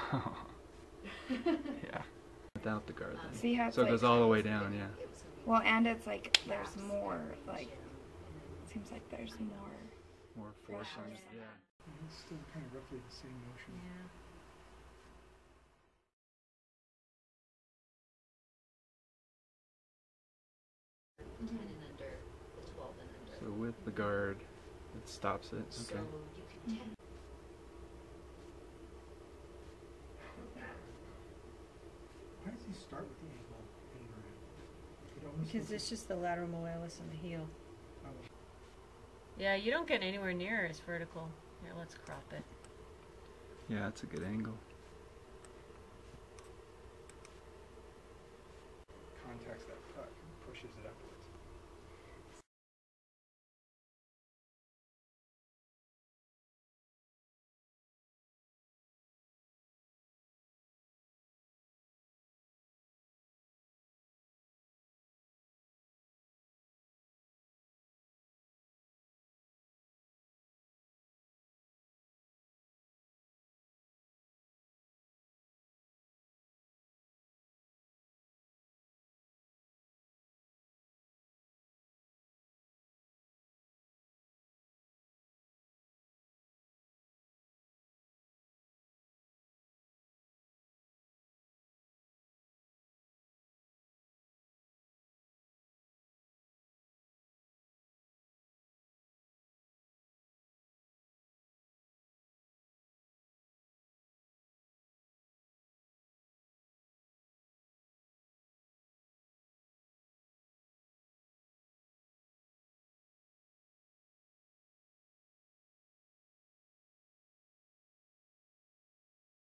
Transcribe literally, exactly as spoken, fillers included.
Yeah. Without the guard then. See how it's so it like, goes all the way down, yeah. well, and it's like there's more, like, seems like there's more. More force on it, yeah. It's still kind of roughly the same motion. Yeah. ten and under, the twelve and under. So with the guard, it stops it. So Okay. you can test. Why does he start with the ankle anywhere? It almost Because looks it's just the lateral malleolus and the heel. like- oh, Yeah, you don't get anywhere near as vertical. Here, let's crop it. Yeah, that's a good angle.